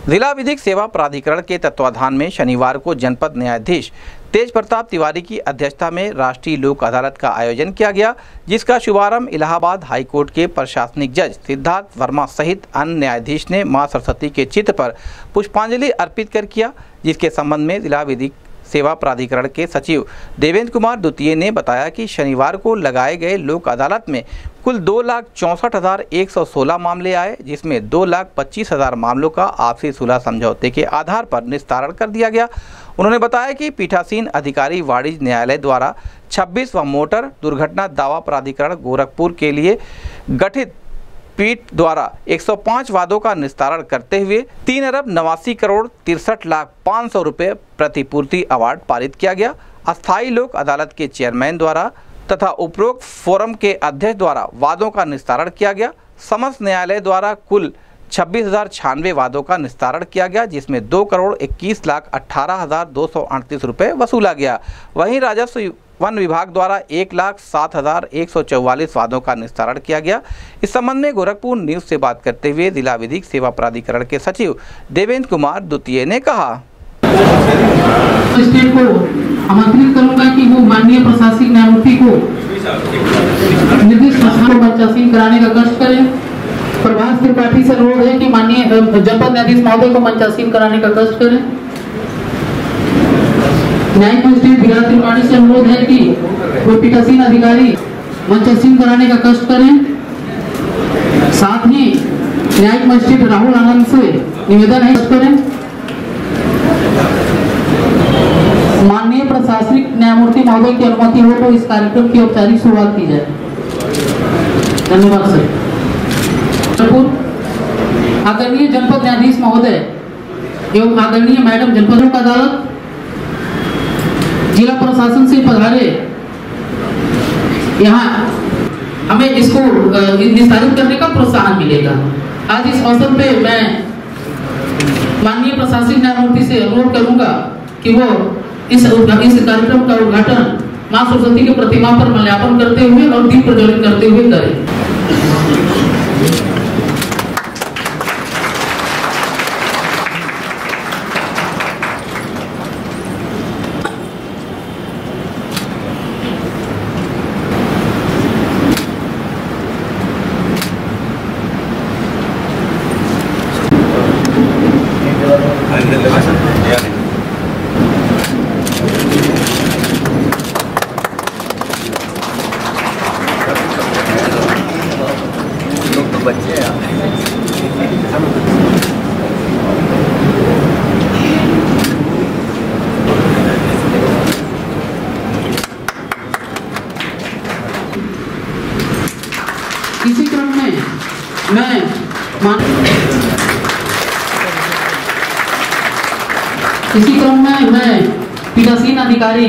जिला विधिक सेवा प्राधिकरण के तत्वाधान में शनिवार को जनपद न्यायाधीश तेज प्रताप तिवारी की अध्यक्षता में राष्ट्रीय लोक अदालत का आयोजन किया गया, जिसका शुभारंभ इलाहाबाद हाईकोर्ट के प्रशासनिक जज सिद्धार्थ वर्मा सहित अन्य न्यायाधीश ने मां सरस्वती के चित्र पर पुष्पांजलि अर्पित कर किया। जिसके संबंध में जिला विधिक सेवा प्राधिकरण के सचिव देवेंद्र कुमार द्वितीय ने बताया कि शनिवार को लगाए गए लोक अदालत में कुल 2,64,116 मामले आए, जिसमें 2,25,000 मामलों का आपसी सुलह समझौते के आधार पर निस्तारण कर दिया गया। उन्होंने बताया कि पीठासीन अधिकारी वाणिज्य न्यायालय द्वारा 26 व मोटर दुर्घटना दावा प्राधिकरण गोरखपुर के लिए गठित पीठ द्वारा 105 वादों का निस्तारण करते हुए 3,89,63,05,00 रुपये प्रतिपूर्ति अवार्ड पारित किया गया। अस्थायी लोक अदालत के चेयरमैन द्वारा तथा उपरोक्त फोरम के अध्यक्ष द्वारा वादों का निस्तारण किया गया। समस्त न्यायालय द्वारा कुल 26,096 वादों का निस्तारण किया गया, जिसमें 2,21,18,238 रुपये वसूला गया। वहीं राजस्व वन विभाग द्वारा 1,07,144 वादों का निस्तारण किया गया। इस संबंध में गोरखपुर न्यूज से बात करते हुए जिला विधिक सेवा प्राधिकरण के सचिव देवेंद्र कुमार द्वितीय ने कहा, स्टेट को आमंत्रित करूंगा कि वो माननीय प्रशासनिक न्यायमूर्ति को निर्दिष्ट स्थान को मंचासीन कराने का कष्ट करें। प्रभास त्रिपाठी से अनुरोध है कि माननीय जनपद न्यायाधीश महोदय को मंचासीन कराने का कष्ट करें। न्यायिक मजिस्ट्रेट विराट त्रिपाठी से अनुरोध है कि वो पीठासीन अधिकारी मंचासीन कराने का कष्ट करें। साथ ही न्यायिक मजिस्ट्रेट राहुल आनंद से निवेदन है करें। माननीय प्रशासनिक न्यायमूर्ति महोदय की अनुमति हो तो इस कार्यक्रम की औपचारिक शुरुआत की जाए। धन्यवाद सर। आदरणीय जनपद न्यायाधीश महोदय एवं आदरणीय मैडम जनपद लोक अदालत जिला प्रशासन से पधारे, यहाँ हमें इसको निस्तारित करने का प्रोत्साहन मिलेगा। आज इस अवसर पे मैं माननीय प्रशासनिक न्यायमूर्ति से अनुरोध करूंगा कि वो इस कार्यक्रम का उद्घाटन मां सरस्वती की प्रतिमा पर माल्यार्पण करते हुए और दीप प्रज्वलित करते हुए करें। इसी क्रम में मैं पीठासीन अधिकारी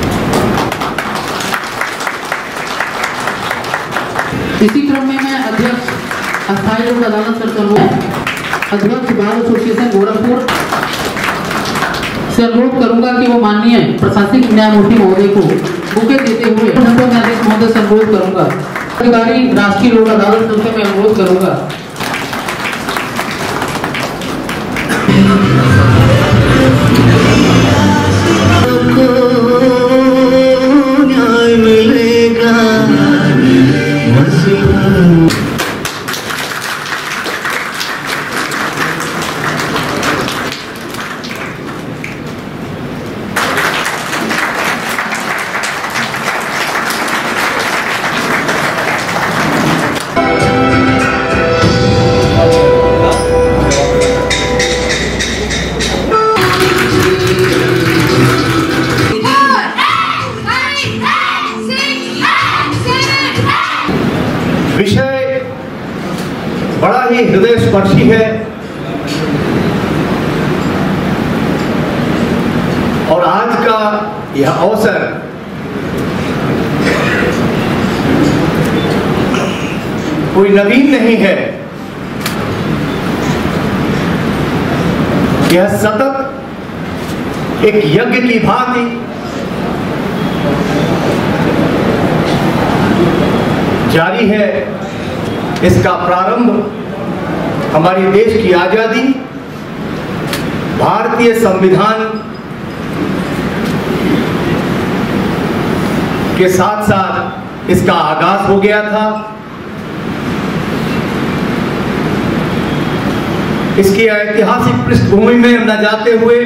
अध्यक्ष अस्थायी लोक अदालत सर्कल अध्यक्ष बार एसोसिएशन गोरखपुर से अनुरोध करूंगा कि वो माननीय प्रशासनिक न्यायमूर्ति महोदय को बुके देते हुए जनपद न्यायाधीश महोदय से अनुरोध करूंगा। अधिकारी राष्ट्रीय लोक अदालत से मैं अनुरोध करूंगा। विषय बड़ा ही हृदय स्पर्शी है और आज का यह अवसर कोई नवीन नहीं है। यह सतत एक यज्ञ की भांति जारी है। इसका प्रारंभ हमारी देश की आजादी भारतीय संविधान के साथ साथ इसका आगाज हो गया था। इसकी ऐतिहासिक पृष्ठभूमि में न जाते हुए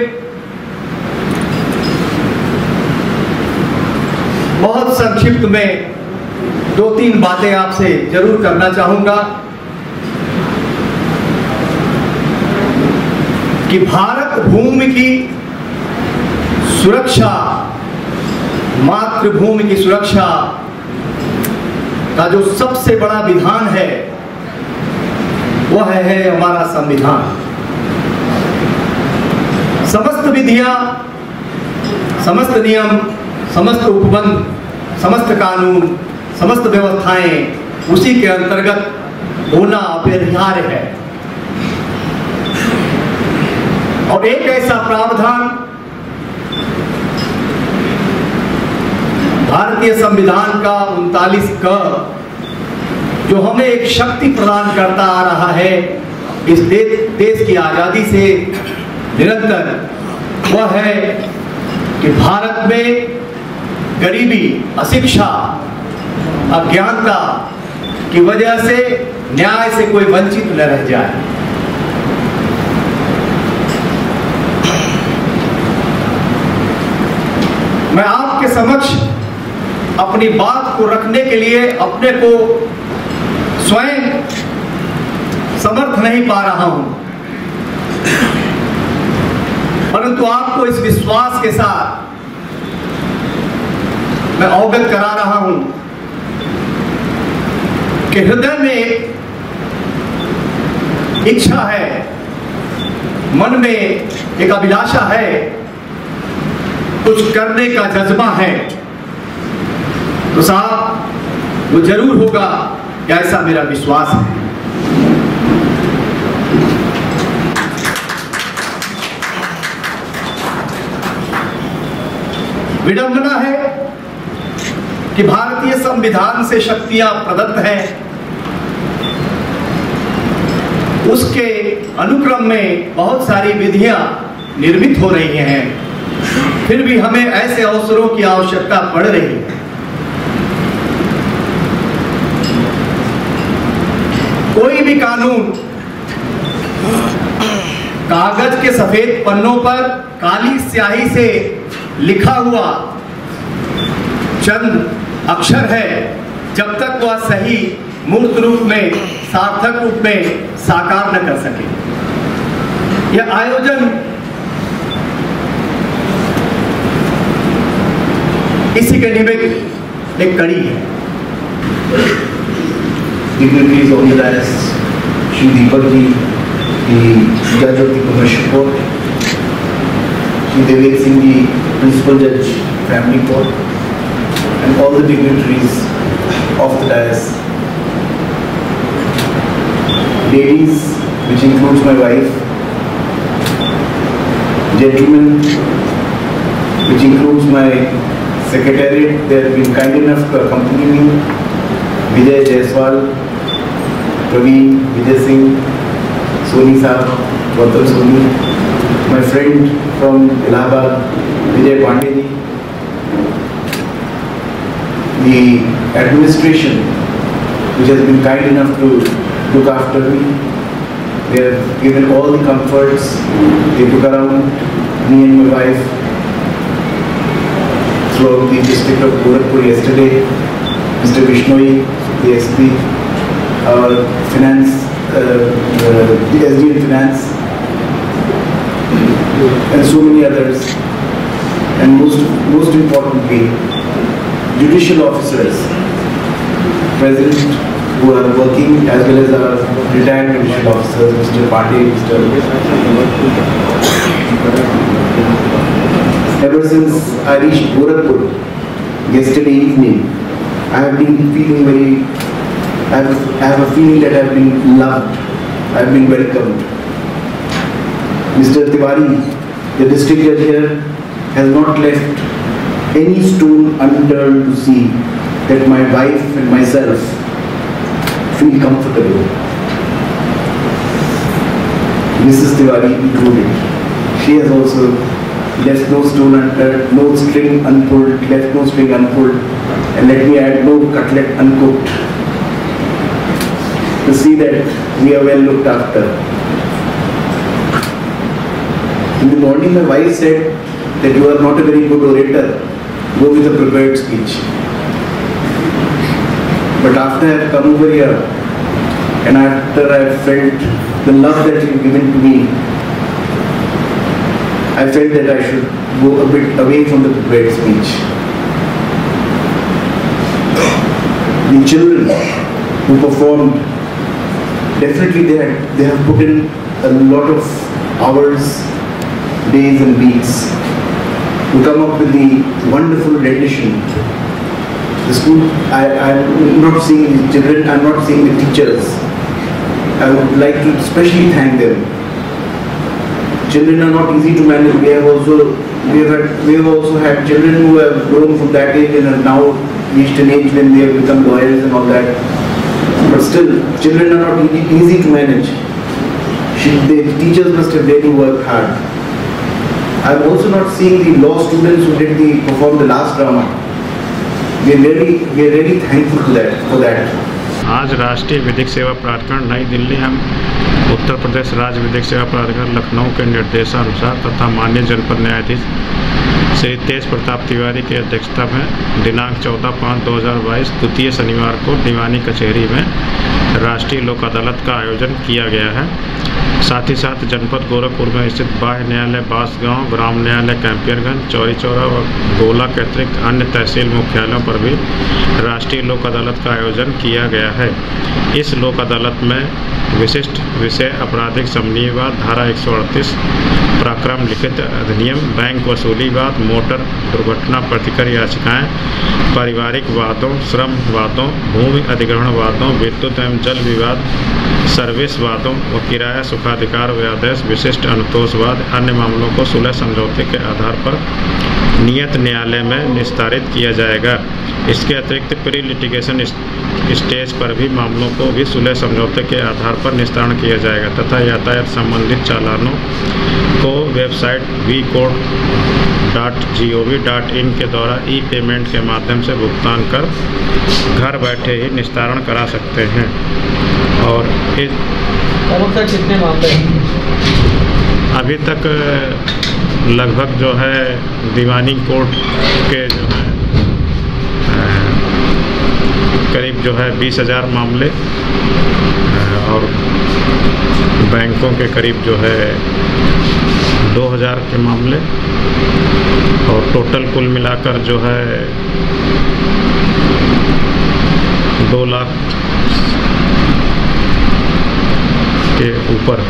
बहुत संक्षिप्त में 2-3 बातें आपसे जरूर करना चाहूंगा कि भारत भूमि की सुरक्षा, मातृभूमि की सुरक्षा का जो सबसे बड़ा विधान है वह है हमारा संविधान। समस्त विधियां, समस्त नियम, समस्त उपबंध, समस्त कानून, समस्त व्यवस्थाएं उसी के अंतर्गत होना अपरिहार्य है। और एक ऐसा प्रावधान भारतीय संविधान का 39 क जो हमें एक शक्ति प्रदान करता आ रहा है इस देश की आजादी से निरंतर, वह है कि भारत में गरीबी, अशिक्षा, अज्ञानता की वजह से न्याय से कोई वंचित न रह जाए। मैं आपके समक्ष अपनी बात को रखने के लिए अपने को स्वयं समर्थ नहीं पा रहा हूं, परंतु आपको इस विश्वास के साथ मैं अवगत करा रहा हूं कि हृदय में एक इच्छा है, मन में एक अभिलाषा है, कुछ करने का जज्बा है, तो साहब वो जरूर होगा, ऐसा मेरा विश्वास है। विडंबना है कि भारतीय संविधान से शक्तियां प्रदत्त हैं, उसके अनुक्रम में बहुत सारी विधियां निर्मित हो रही हैं, फिर भी हमें ऐसे अवसरों की आवश्यकता पड़ रही है। कोई भी कानून कागज के सफेद पन्नों पर काली स्याही से लिखा हुआ चंद अक्षर है, जब तक वह सही मूर्त रूप में, सार्थक रूप में साकार न कर सके। यह आयोजन इसी के निमित्त एक कड़ी है। Dignitaries of the dais, Shri Deepak ji, the Judge of the Commercial Court, Shri Devek Singh ji, Principal Judge, Family Court, and all the dignitaries of the dais. Ladies, which includes my wife, gentlemen, which includes my secretariat, they have been kind enough to accompany me, Vijay Jaiswal, Praveen, Vijay Singh, Soni Saab, Gautam Soni, my friend from Allahabad, Vijay Pandey ji, the administration which has been kind enough to look after me. They have given all the comforts. They took around me and my wife throughout the district of Gorakhpur yesterday. Mr. Vishnoi, the SP, our finance, the SDN Finance, and so many others, and most importantly, judicial officers present who are working, as well as our retired judicial officers, Mr. Patil, Ever since I reached Gorakhpur yesterday evening, I have been feeling I have a feeling that I have been loved, I have been welcomed. Mr. Tiwari, the district judge here, has not left any stone unturned to see that my wife and myself feel comfortable. Mrs. Tiwari included. She she has also left no string unpulled, left no string unpulled, and let me add, no cutlet uncooked, to see that we are well looked after. In the morning, my wife said that you are not a very good orator, go with a prepared speech. But after I have come over here, and after I have felt the love that you have given to me, I felt that I should go a bit away from the prepared speech. The children who performed, definitely they have put in a lot of hours, days and weeks to come up with the wonderful rendition. The school, I'm not seeing the children, I'm not seeing the teachers. I would like to especially thank them. Children are not easy to manage. We have also had children who have grown from that age and have now reached an age when they have become lawyers and all that. But still, children are not easy to manage. The teachers must have really worked hard. I'm also not seeing the law students who performed the last drama. We are really thankful for that. आज राष्ट्रीय विधिक सेवा प्राधिकरण नई दिल्ली एवं उत्तर प्रदेश राज्य विधिक सेवा प्राधिकरण लखनऊ के निर्देशानुसार तथा माननीय जनपद न्यायाधीश श्री तेज प्रताप तिवारी की अध्यक्षता में दिनांक 14/5/2022 द्वितीय शनिवार को दीवानी कचहरी में राष्ट्रीय लोक अदालत का आयोजन किया गया है। साथ ही साथ जनपद गोरखपुर में स्थित बाह्य न्यायालय बांसगांव, ग्राम न्यायालय कैंपियरगंज, चौरी चौरा व गोला के अतिरिक्त अन्य तहसील मुख्यालयों पर भी राष्ट्रीय लोक अदालत का आयोजन किया गया है। इस लोक अदालत में विशिष्ट विषय आपराधिक समन्वयवाद, धारा 138, प्रक्रम लिखित अधिनियम, बैंक वसूलीवाद, मोटर दुर्घटना प्रतिकर याचिकाएँ, पारिवारिक वादों, श्रम वादों, भूमि अधिग्रहण वादों, विद्युत एवं जल विवाद, सर्विस वादों व किराया सुखाधिकार व्यादेश, विशिष्ट अनुतोषवाद, अन्य मामलों को सुलह समझौते के आधार पर नियत न्यायालय में निस्तारित किया जाएगा। इसके अतिरिक्त प्री लिटिगेशन स्टेज पर भी मामलों को भी सुलह समझौते के आधार पर निस्तारण किया जाएगा तथा यातायात संबंधित चालानों को वेबसाइट vcode.gov.in के द्वारा ई-पेमेंट के माध्यम से भुगतान कर घर बैठे ही निस्तारण करा सकते हैं। और कितने मामले अभी तक लगभग जो है दीवानी कोर्ट के जो है करीब जो है 20,000 मामले और बैंकों के करीब जो है 2,000 के मामले और टोटल कुल मिलाकर जो है 2 लाख के ऊपर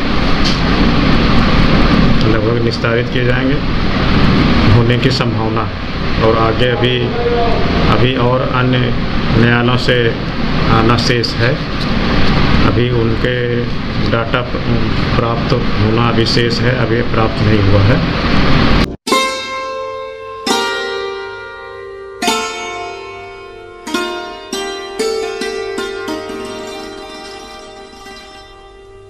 लगभग निस्तारित किए जाएंगे होने की संभावना है। और आगे अभी और अन्य न्यायालयों से आना शेष है। अभी उनके डाटा प्राप्त होना अभी शेष है, अभी प्राप्त नहीं हुआ है।